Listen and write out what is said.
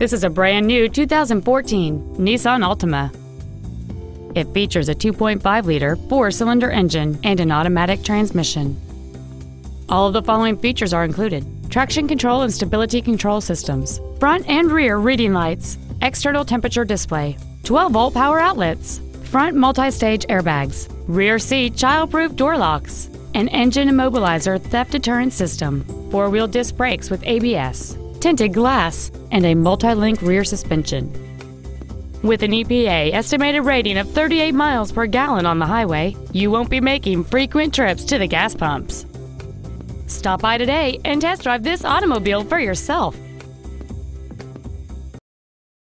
This is a brand new 2014 Nissan Altima. It features a 2.5-liter four-cylinder engine and an automatic transmission. All of the following features are included: traction control and stability control systems, front and rear reading lights, external temperature display, 12-volt power outlets, front multi-stage airbags, rear seat child-proof door locks, an engine immobilizer theft deterrent system, four-wheel disc brakes with ABS, tinted glass, and a multi-link rear suspension. With an EPA estimated rating of 38 miles per gallon on the highway, you won't be making frequent trips to the gas pumps. Stop by today and test drive this automobile for yourself.